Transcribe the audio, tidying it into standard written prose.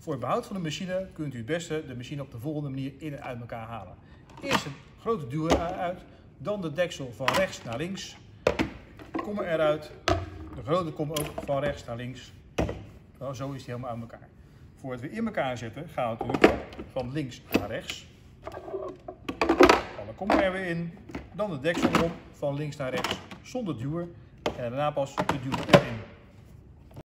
Voor het behoud van de machine kunt u het beste de machine op de volgende manier in en uit elkaar halen. Eerst een grote duwer uit, dan de deksel van rechts naar links. Kom eruit. De grote komt ook van rechts naar links. Nou, zo is die helemaal uit elkaar. Voor het weer in elkaar zetten gaan we natuurlijk van links naar rechts. Dan kom er weer in. Dan de deksel erop van links naar rechts zonder duwer. En daarna pas de duwer erin.